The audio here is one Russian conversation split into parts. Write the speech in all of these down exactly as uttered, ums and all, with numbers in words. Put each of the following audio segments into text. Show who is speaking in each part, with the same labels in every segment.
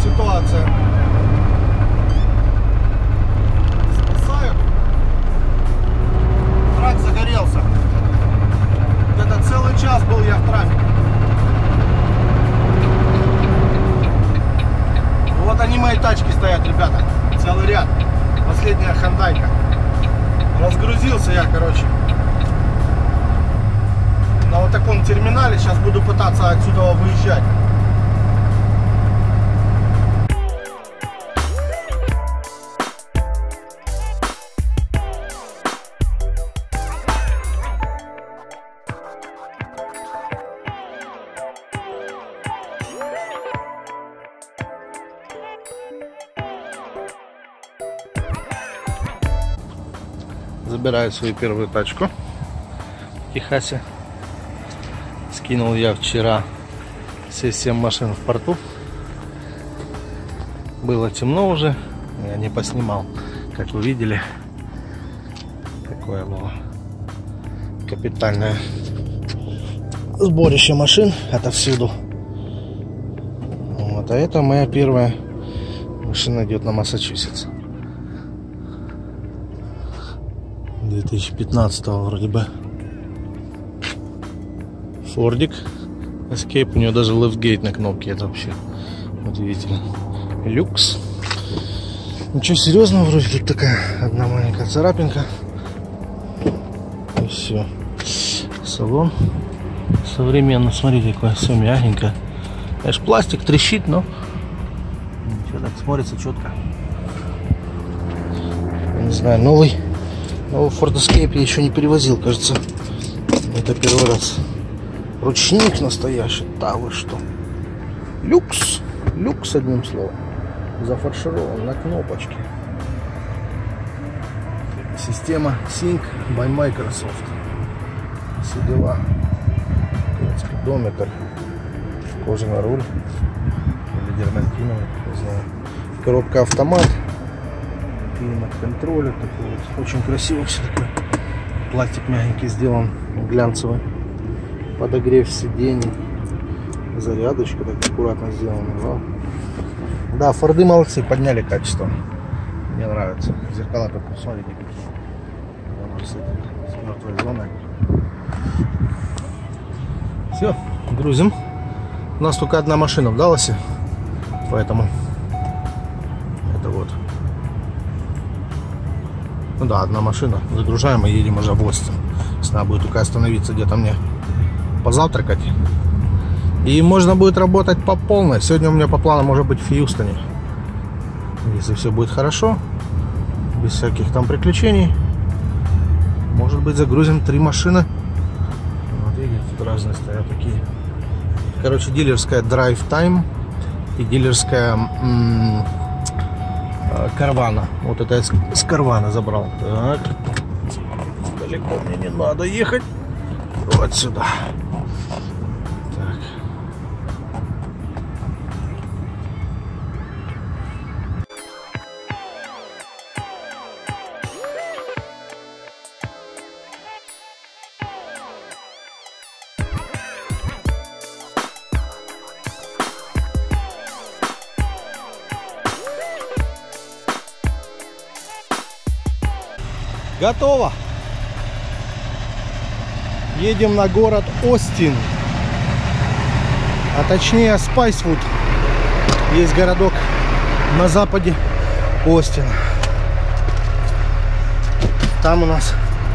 Speaker 1: ситуация. Спасают. Трак загорелся. Это целый час был я в трафике. Вот они, мои тачки стоят, ребята. Целый ряд. Последняя хондайка. Разгрузился я, короче, на вот таком терминале. Сейчас буду пытаться отсюда выезжать. Забираю свою первую тачку в Техасе. Скинул я вчера все семь машин в порту. Было темно уже, я не поснимал. Как вы видели, такое было капитальное сборище машин отовсюду. Вот, а это моя первая машина, идет на Массачусетс. две тысячи пятнадцатого вроде бы. Фордик Escape, у него даже лифтгейт на кнопке, это вообще удивительно. Люкс. Ничего серьезного, вроде тут такая одна маленькая царапинка. И все. Салон современный, смотрите, какое все мягенько. Конечно, пластик трещит, но ничего, так смотрится четко. Не знаю, новый Новый Ford Escape я еще не перевозил, кажется. Это первый раз. Ручник настоящий. Да вы что? Люкс. Люкс, одним словом. Зафарширован на кнопочке. Система Sync by Microsoft. Все дела. Спидометр. Кожаный руль. Или дермантиновый, не знаю. Коробка автомат. Климат-контроллер такой вот. Очень красиво все такое. Пластик мягенький сделан, глянцевый. Подогрев сидений. Зарядочка так аккуратно сделана. Вау. Да, Форды молодцы, подняли качество. Мне нравится. Зеркала только посмотрите какие. С, с мертвой зоной. Все, грузим. У нас только одна машина в Далласе. Поэтому это вот. Ну да, одна машина. Загружаем и едем уже в Остин. Надо будет только остановиться где-то мне позавтракать. И можно будет работать по полной. Сегодня у меня по плану может быть в Хьюстоне. Если все будет хорошо, без всяких там приключений, может быть загрузим три машины. Вот видите, тут разные стоят такие. Короче, дилерская Drive Time и дилерская м -м, Карвана. Вот это я с, с Карвана забрал. Так. Далеко мне не надо ехать. Вот сюда. Так. Готово. Едем на город Остин. А точнее Спайсвуд. Есть городок на западе Остина. Там у нас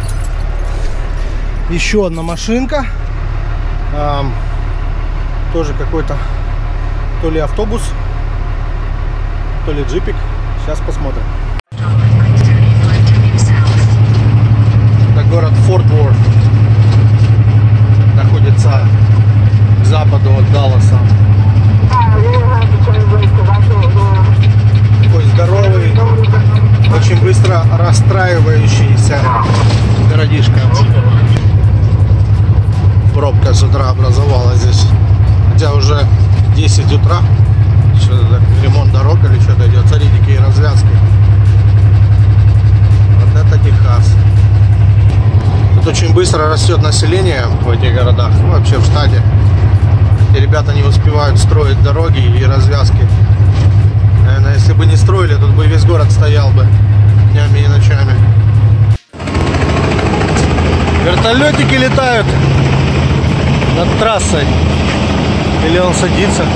Speaker 1: еще одна машинка. А, тоже какой-то то ли автобус, то ли джипик. Сейчас посмотрим. Город Форт Уорт находится к западу от Далласа. Такой здоровый, очень быстро расстраивающийся городишко. Пробка с утра образовалась здесь, хотя уже десять утра. Что-то ремонт дорог или что-то идет. Смотрите, какие развязки. Вот это Техас. Тут очень быстро растет население в этих городах, ну, вообще в штате. И ребята не успевают строить дороги и развязки. Наверное, если бы не строили, тут бы весь город стоял бы днями и ночами. Вертолетики летают над трассой. Или он садится?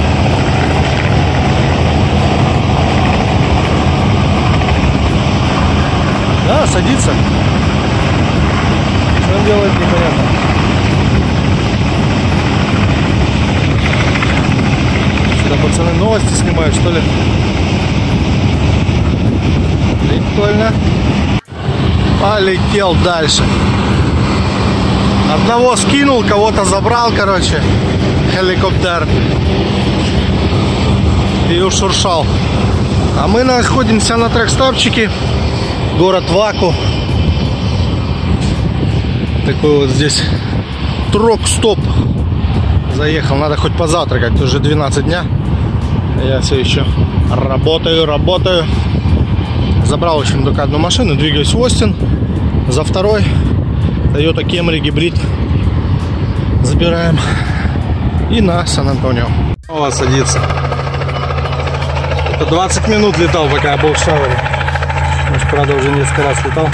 Speaker 1: Да, садится. Что он делает, непонятно. Сюда пацаны новости снимают, что ли? Прикольно. Полетел дальше. Одного скинул, кого-то забрал, короче, хеликоптер. И ушуршал. А мы находимся на трекстапчике. Город Ваку. Такой вот здесь трок-стоп. Заехал, надо хоть позавтракать, уже двенадцать дня. Я все еще работаю, работаю. Забрал, в общем, только одну машину, двигаюсь в Остин. За второй Toyota Camry гибрид забираем. И на Сан-Антонио. О, садится. Это двадцать минут летал, пока я был в шавере. Может, правда, уже несколько раз летал.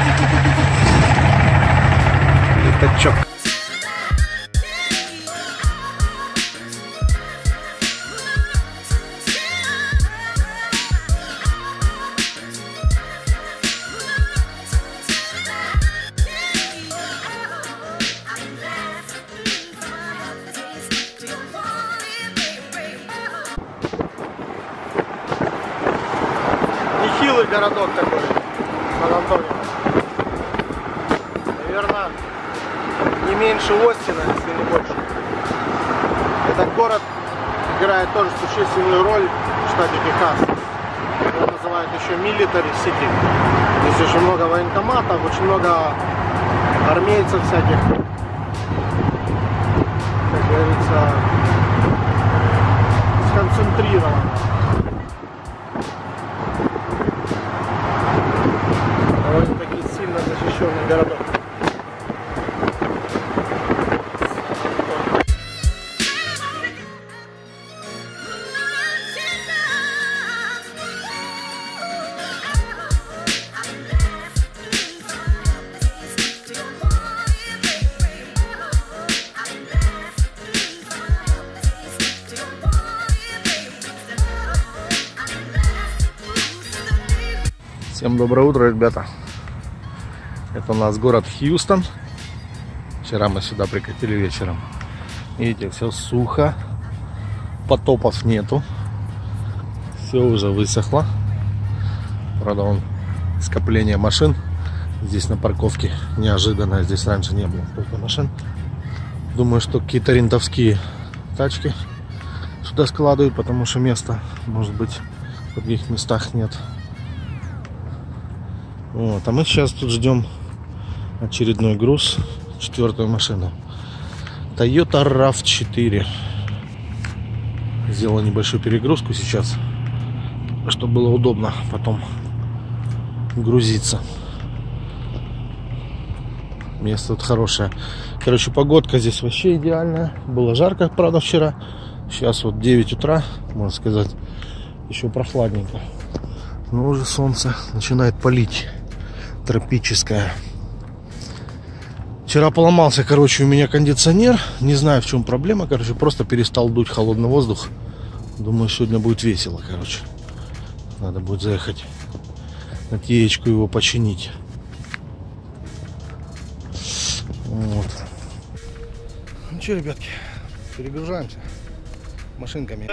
Speaker 1: Пятачок. Нехилый городок такой, Сан-Антонио. Наверное, не меньше Остина, если не больше. Этот город играет тоже существенную роль в штате Техас. Его называют еще Military City. Здесь очень много военкоматов, очень много армейцев всяких. Как говорится, сконцентрировано. Довольно-таки сильно защищенный городок. Всем доброе утро, ребята. Это у нас город Хьюстон. Вчера мы сюда прикатили вечером. Видите, все сухо. Потопов нету. Все уже высохло. Правда, вон скопление машин. Здесь на парковке неожиданно. Здесь раньше не было столько машин. Думаю, что какие-то рентовские тачки сюда складывают, потому что места, может быть, в других местах нет. Вот, а мы сейчас тут ждем очередной груз, четвертую машину. Toyota рав четыре. Сделал небольшую перегрузку сейчас, чтобы было удобно потом грузиться. Место тут хорошее. Короче, погодка здесь вообще идеальная. Было жарко, правда, вчера. Сейчас вот девять утра, можно сказать, еще прохладненько. Но уже солнце начинает палить. Тропическая. Вчера поломался, короче, у меня кондиционер. Не знаю, в чем проблема. Короче, просто перестал дуть холодный воздух. Думаю, сегодня будет весело, короче. Надо будет заехать на теечку его починить. Вот. Ну что, ребятки, перегружаемся машинками.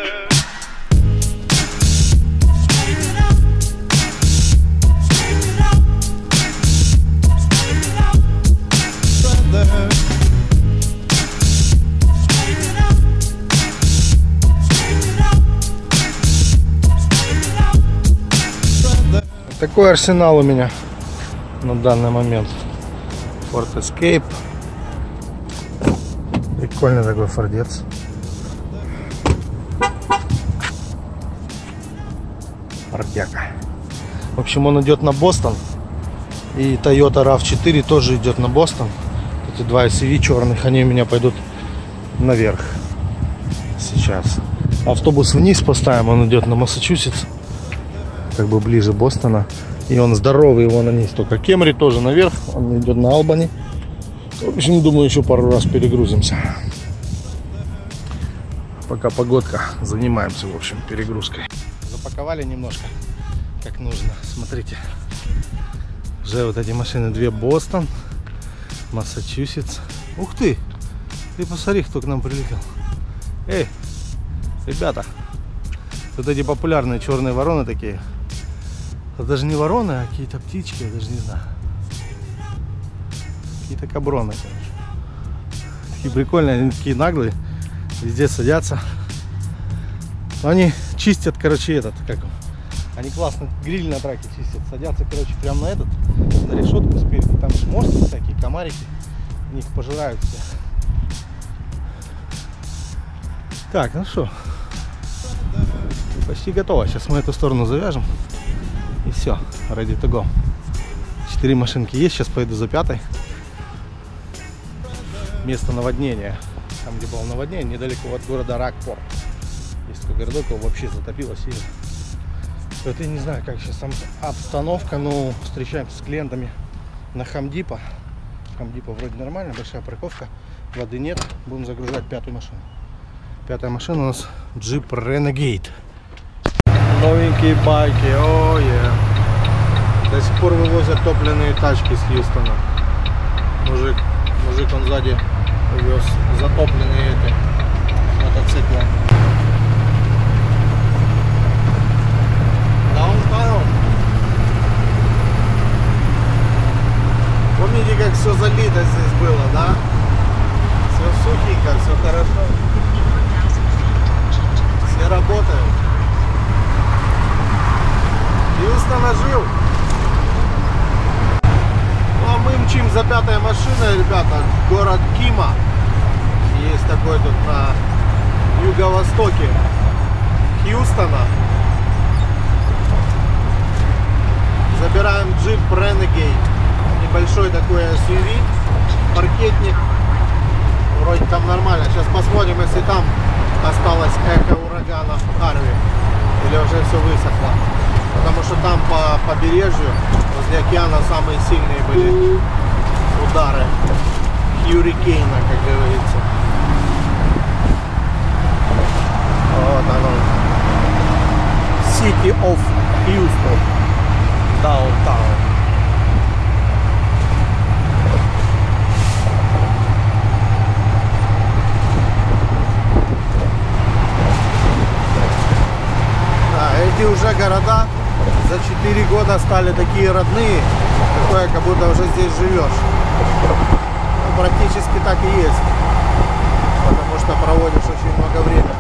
Speaker 1: Такой арсенал у меня на данный момент. Ford Escape. Прикольный такой фордец. Фордяка. В общем, он идет на Бостон. И Toyota рав четыре тоже идет на Бостон. Эти два эс ю ви черных, они у меня пойдут наверх сейчас. автобус вниз поставим, он идет на Массачусетс, как бы ближе Бостона. И он здоровый, его на низ. Только Кемри тоже наверх, он идет на Албани. В общем, думаю, еще пару раз перегрузимся. Пока погодка, занимаемся, в общем, перегрузкой. Запаковали немножко, как нужно. Смотрите, уже вот эти машины, две Бостон, Массачусетс. Ух ты, ты посмотри, кто к нам прилетел. Эй, ребята, вот эти популярные черные вороны такие. Это даже не вороны, а какие-то птички, я даже не знаю. Какие-то каброны, короче. Такие прикольные, они такие наглые. Везде садятся. Но они чистят, короче, этот, как он. Они классно гриль на траке чистят. Садятся, короче, прямо на этот, на решетку спереди. Там шморки всякие, комарики. Них пожирают все. Так, ну что. Почти готово. Сейчас мы эту сторону завяжем. И все, ready to go. Четыре машинки есть. Сейчас поеду за пятой. Место наводнения. Там, где было наводнение, недалеко от города Рокпорт. Есть такой городок, его вообще затопило сильно. Это я не знаю, как сейчас там обстановка, но встречаемся с клиентами на Хамдипо. Хамдипо вроде нормально, большая парковка, воды нет. Будем загружать пятую машину. Пятая машина у нас Jeep Renegade. Новенькие байки, о е. До сих пор вывозят топливные тачки с Хьюстона. Мужик, мужик он сзади вез затопленные эти мотоциклы. Даунтаун. Помните, как все залито здесь было, да? Все сухенько, все хорошо. Все работают. Хьюстон ожил. Ну а мы мчим за пятой машиной, ребята, город Кима. Есть такой тут на юго-востоке Хьюстона. Забираем Jeep Renegade. Небольшой такой эс ю ви. Паркетник. Вроде там нормально. Сейчас посмотрим, если там осталось эхо урагана Харви. Или уже все высохло. Потому что там по побережью, возле океана, самые сильные были удары Хьюрикейна, как говорится. Вот оно. City of Houston. Downtown. Да, эти уже города за четыре года стали такие родные, такое, как будто уже здесь живешь. Ну, практически так и есть, потому что проводишь очень много времени.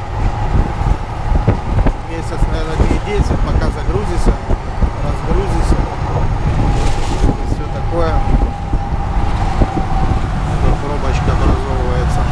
Speaker 1: Месяц, наверное, десять, пока загрузишься, разгрузишься и все такое. Тут пробочка образовывается.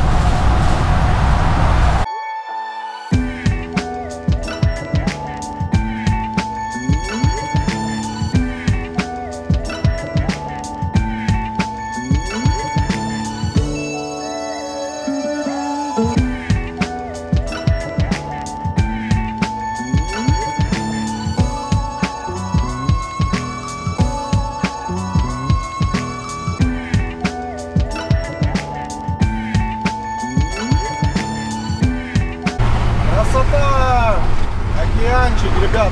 Speaker 1: Красота! Океанчик, ребята.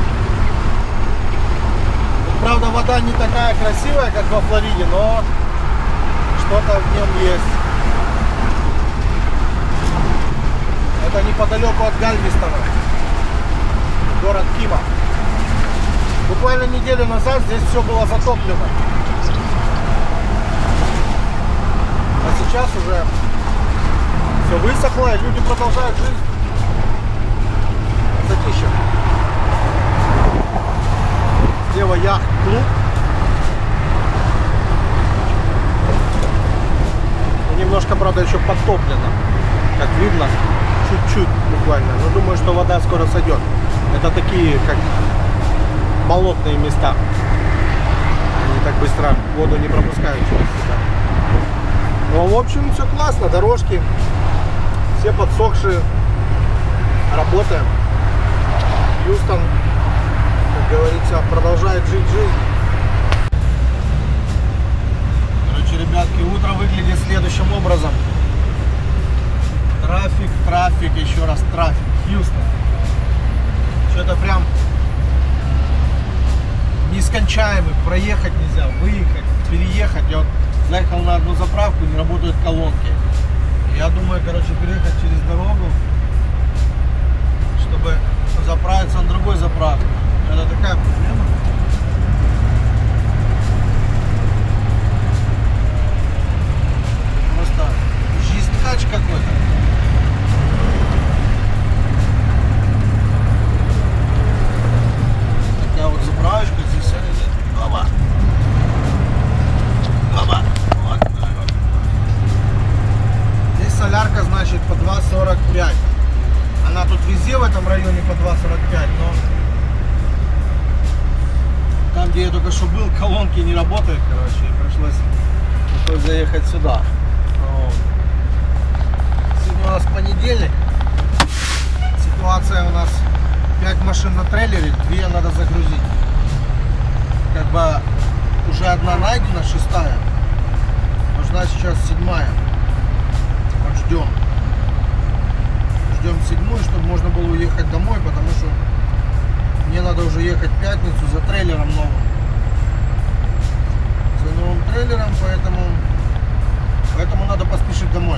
Speaker 1: Тут, правда, вода не такая красивая, как во Флориде, но что-то в нем есть. Это неподалеку от Гальвестона, город Кима. Буквально неделю назад здесь все было затоплено. А сейчас уже все высохло, и люди продолжают жить. Затишье. Слева яхт-клуб. Немножко, правда, еще подтоплено. Как видно, чуть-чуть буквально. Но думаю, что вода скоро сойдет. Это такие, как болотные места. Они так быстро воду не пропускают через себя. Ну, в общем, все классно. Дорожки все подсохшие. работаем. Хьюстон, как говорится, продолжает жить жизнь. Короче, ребятки, утро выглядит следующим образом. Трафик, трафик, еще раз трафик. Хьюстон. Что-то прям нескончаемый. Проехать нельзя, выехать, переехать. Я вот заехал на одну заправку, не работают колонки. Я думаю, короче, переехать через дорогу, чтобы заправиться на другой заправке. Это такая проблема. Просто жизнь-хач какой-то. Такая вот заправочка здесь. Оба. Оба. Вот так вот. Здесь солярка, значит, по два сорок пять. Она тут везде в этом районе по два сорок пять, но там, где я только что был, колонки не работают, короче, и пришлось, пришлось заехать сюда. Вот. Сегодня у нас понедельник. Ситуация у нас пять машин на трейлере, две надо загрузить. Как бы уже одна найдена, шестая. Нужна сейчас седьмая. Вот ждем. Ждем седьмую, чтобы можно было уехать домой, потому что мне надо уже ехать в пятницу за трейлером новым. За новым трейлером, поэтому, поэтому надо поспешить домой.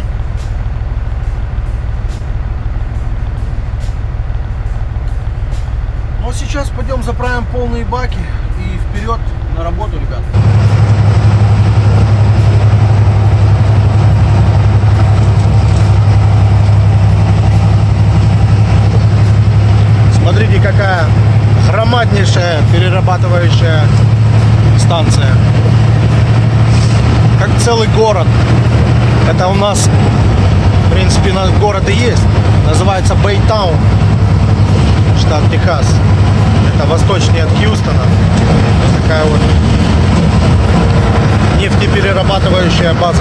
Speaker 1: Ну а сейчас пойдем заправим полные баки и вперед на работу, ребят. Смотрите, какая громаднейшая перерабатывающая станция. Как целый город. Это у нас, в принципе, наш город и есть. Называется Бэйтаун, штат Техас. Это восточнее от Хьюстона. Такая вот нефтеперерабатывающая база.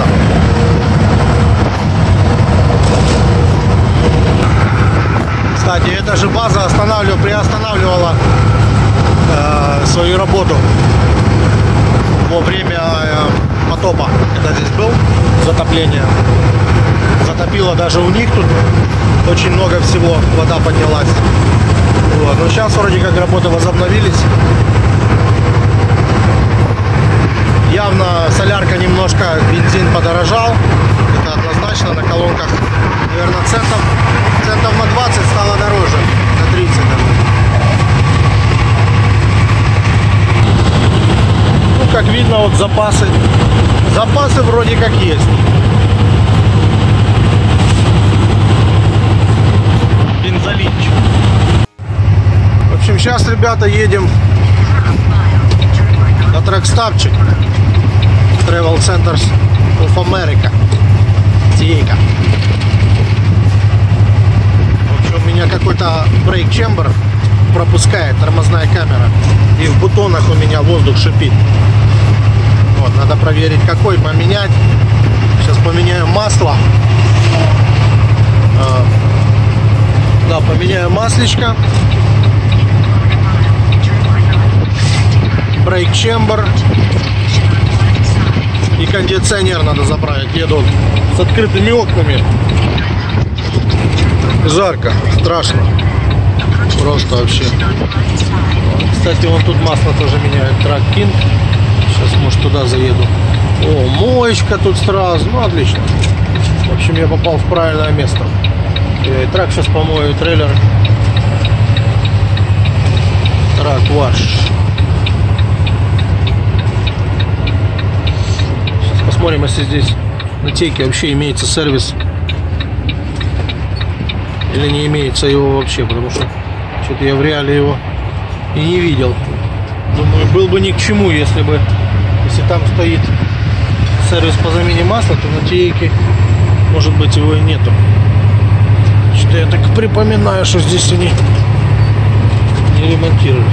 Speaker 1: Кстати, эта же база останавливала, приостанавливала э, свою работу во время э, потопа. Это здесь был затопление. Затопило даже у них тут очень много всего, вода поднялась. Вот. Но сейчас вроде как работы возобновились. Явно солярка немножко, бензин подорожал. Это однозначно на колонках, наверное, центов, центов на двадцать стало дороже, на тридцать. Ну, как видно, вот запасы. Запасы вроде как есть. Бензолинчик. В общем, сейчас, ребята, едем на трекстапчик. Travel Centers of America. Тейка. В общем, у меня какой-то брейк чембер пропускает, тормозная камера. И в бутонах у меня воздух шипит. Вот, надо проверить, какой поменять. Сейчас поменяю масло. А, да, поменяю маслечко. Брейк чембер. И кондиционер надо заправить. Еду с открытыми окнами. Жарко, страшно. Просто вообще. Кстати, вон тут масло тоже меняют. Трак Кинг. Сейчас, может, туда заеду. О, моечка тут сразу. Ну, отлично. В общем, я попал в правильное место. Я и трак сейчас помою, и трейлер. Трак ваш. Посмотрим, если здесь на Тейке вообще имеется сервис или не имеется его вообще, потому что что-то я в реале его и не видел. Думаю, был бы ни к чему, если бы, если там стоит сервис по замене масла, то на Тейке, может быть, его и нету. Что-то я так припоминаю, что здесь они не ремонтируют.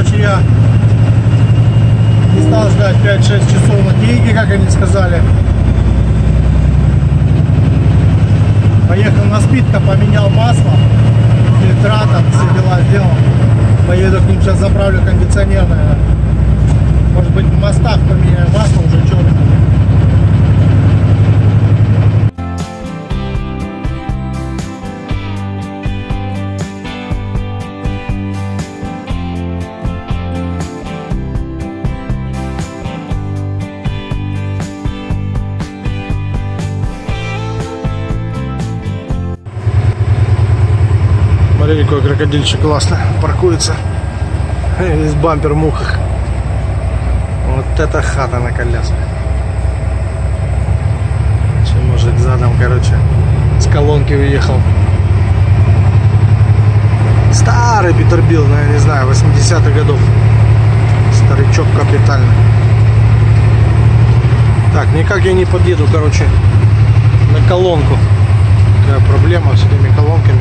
Speaker 1: короче, я не стал ждать пять-шесть часов на Тейге, как они сказали. Поехал на Спидко, поменял масло, фильтра, там все дела сделал. Поеду к ним, сейчас заправлю кондиционер, наверное. Может быть, в мостах поменяю масло, уже черное. Смотри, какой крокодильчик классно паркуется. Весь бампер в мухах. Вот это хата на колесах. Че, мужик задом, короче, с колонки уехал. Старый Питербилд, ну, я не знаю, восьмидесятых годов. Старичок капитальный. Так, никак я не подъеду, короче, на колонку. Такая проблема с этими колонками.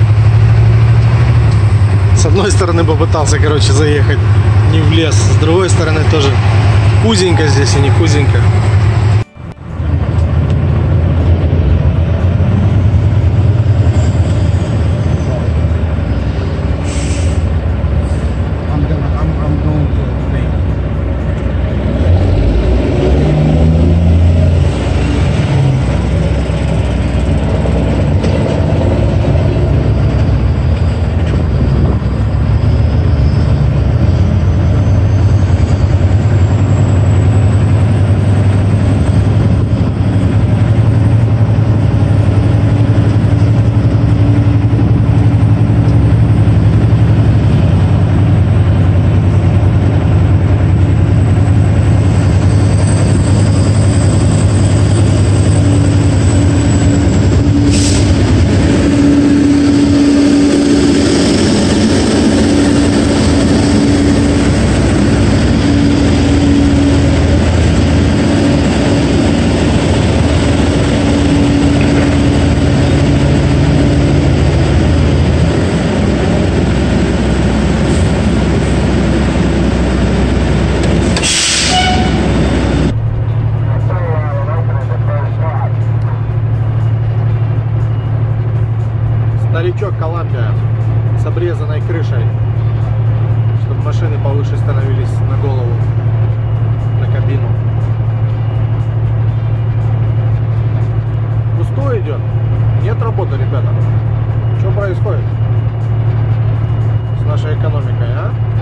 Speaker 1: С одной стороны попытался, короче, заехать не в лес, с другой стороны тоже узенько здесь и не хузенько. Старичок Коламбия с обрезанной крышей, чтобы машины повыше становились на голову, на кабину. Пустой идет, нет работы, ребята. Что происходит с нашей экономикой, а?